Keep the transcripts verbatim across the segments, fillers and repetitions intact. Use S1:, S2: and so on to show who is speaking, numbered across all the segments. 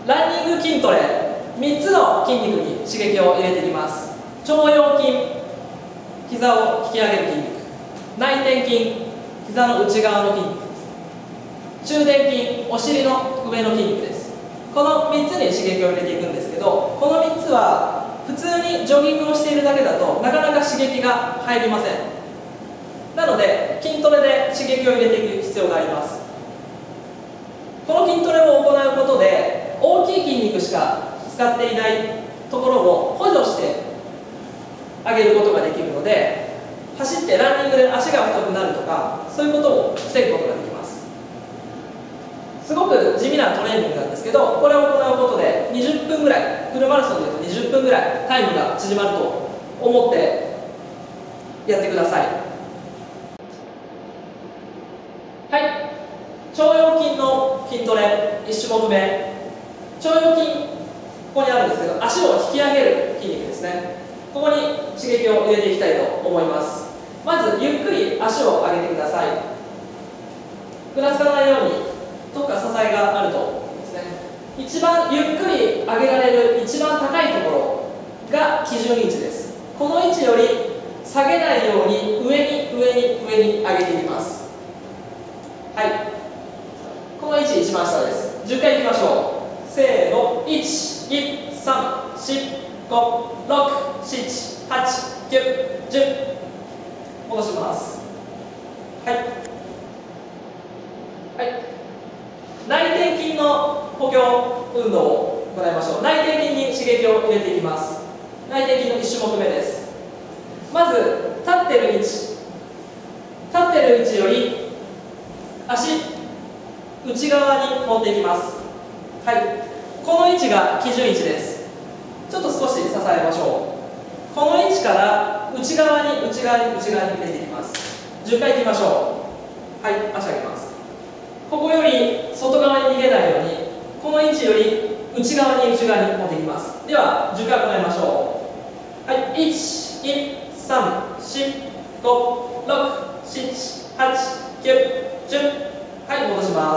S1: ランニング筋トレ、みっつの筋肉に刺激を入れていきます。腸腰筋、膝を引き上げる筋肉、内転筋、膝の内側の筋肉、中殿筋、お尻の上の筋肉です。このみっつに刺激を入れていくんですけど、このみっつは普通にジョギングをしているだけだとなかなか刺激が入りません。なので筋トレで刺激を入れていく必要があります。この筋トレを行うことで大きい筋肉しか使っていないところを補助してあげることができるので、走ってランニングで足が太くなるとかそういうことを防ぐことができます。すごく地味なトレーニングなんですけど、これを行うことでにじゅっぷんぐらい、フルマラソンでいうとにじゅっぷんぐらいタイムが縮まると思ってやってください。はい、腸腰筋の筋トレいち種目目。腸腰筋、ここにあるんですけど、足を引き上げる筋肉ですね。ここに刺激を入れていきたいと思います。まずゆっくり足を上げてください。ふらつかないようにどっか支えがあると思うんですね。一番ゆっくり上げられる一番高いところが基準位置です。この位置より下げないように上に上に上に上げていきます。はい、この位置一番下です。じゅっかいいきましょう。せーの、いち、に、さん、し、ご、ろく、しち、はち、きゅう、じゅう。戻します。はい、はい、内転筋の補強運動を行いましょう。内転筋に刺激を入れていきます。内転筋のいち種目目です。まず立ってる位置、立ってる位置より足内側に持っていきます。はい、この位置が基準位置です。ちょっと少し支えましょう。この位置から内側に内側に内側に入れていきます。じゅっかいいきましょう。はい、足上げます。ここより外側に逃げないように、この位置より内側に内側に持っていきます。ではじゅっかい行いましょう。はい、いち、に、さん、し、ご、ろく、しち、はち、きゅう、じゅう。はい、戻します。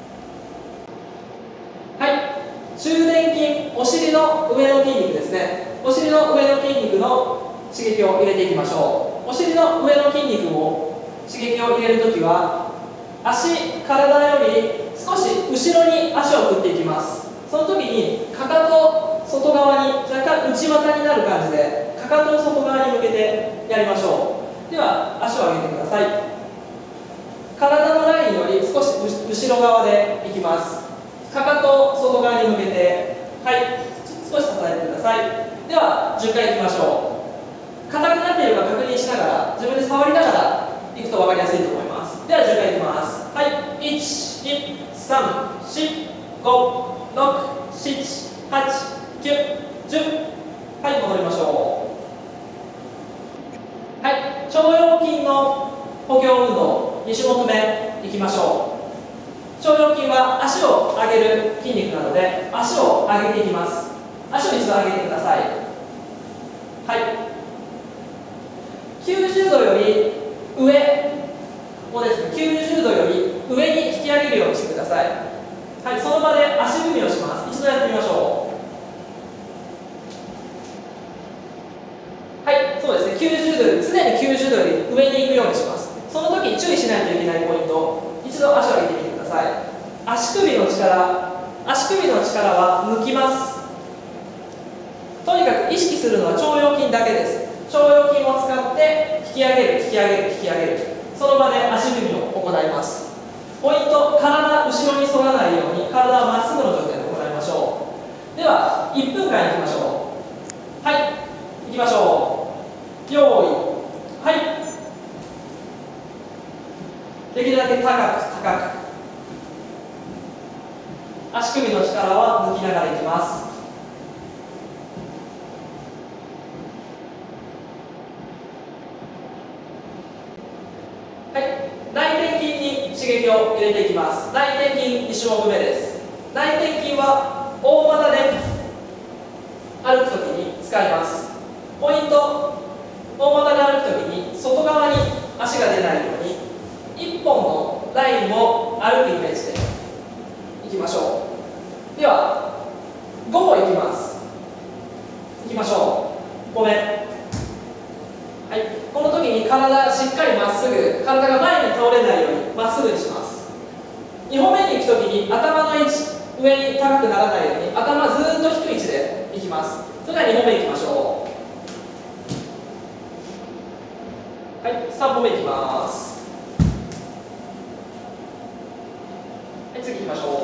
S1: はい、中殿筋、お尻の上の筋肉ですね。お尻の上の筋肉の刺激を入れていきましょう。お尻の上の筋肉を刺激を入れるときは、足、体より少し後ろに足を振っていきます。その時にかかと外側に若干内股になる感じで、かかとを外側に向けてやりましょう。では足を上げてください。体のラインより少し後ろ側でいきます。かかとを外側に向けて、はい、少し支えてください。ではじゅっかいいきましょう。硬くなっているか確認しながら、自分で触りながらいくと分かりやすいと思います。ではじゅっかいいきます。はい、いち、に、さん、し、ご、ろく、しち、はち、きゅう、じゅう。はい、戻りましょう。はい、腸腰筋の補強運動に種目目いきましょう。腸腰筋は足を上げる筋肉なので、足を上げていきます。足を一度上げてください。はい、きゅうじゅうどより上、ここですね、きゅうじゅうどより上に引き上げるようにしてください。はい、その場で足踏みをします。一度やってみましょう。はい、そうですね、きゅうじゅうどより、常にきゅうじゅうどより上に行くようにします。その時注意しないといけないポイント、一度足を上げてみてください。足首の力、足首の力は抜きます。とにかく意識するのは腸腰筋だけです。腸腰筋を使って引き上げる引き上げる引き上げる、その場で足踏みを行います。ポイント、体後ろに反らないように体はまっすぐの状態で行いましょう。ではいっぷんかんいきましょう。はい、いきましょう。よーい、はい、できるだけ高く高く、足首の力は抜きながらいきます。はい、内転筋に刺激を入れていきます。内転筋に種目目です。内転筋は大股で歩くときに使います。ポイント、大股で歩くときに外側に足が出ないようにいっぽんのラインを歩くイメージでいきましょう。ではご歩いきます。いきましょう。ごめん。はい、この時に体がしっかりまっすぐ、体が前に倒れないようにまっすぐにします。に歩目に行く時に頭の位置、上に高くならないように頭ずーっと低い位置でいきます。それではに歩目いきましょう。はい、さん歩目いきます。はい、次いきましょ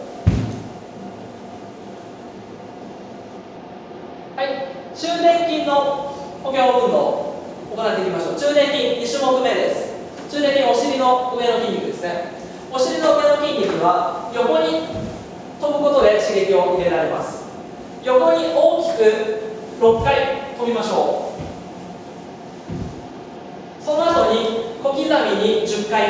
S1: う。はい、中殿筋の補強運動行っていきましょう。中殿筋に種目目です。中殿筋、お尻の上の筋肉ですね。お尻の上の筋肉は横に飛ぶことで刺激を入れられます。横に大きくろっかい飛びましょう。その後に小刻みにじゅっかい。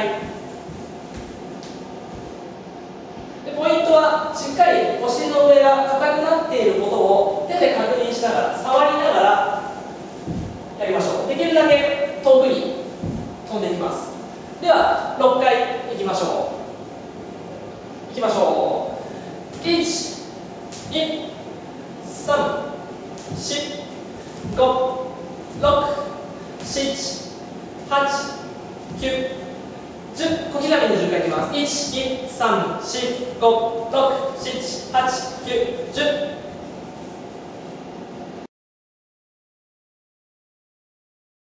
S1: でポイントはしっかりお尻の上が硬くなっていることを手で確認しながら、触りながらやりましょう。できるだけ遠くに飛んでいきます。ではろっかいいきましょう。いきましょう。いち、に、さん、よん、ご、ろく、なな、はち、きゅう、じゅう、小刻みにじゅっかいいきます。いち、に、さん、よん、ご、ろく、なな、はち、きゅう、じゅう。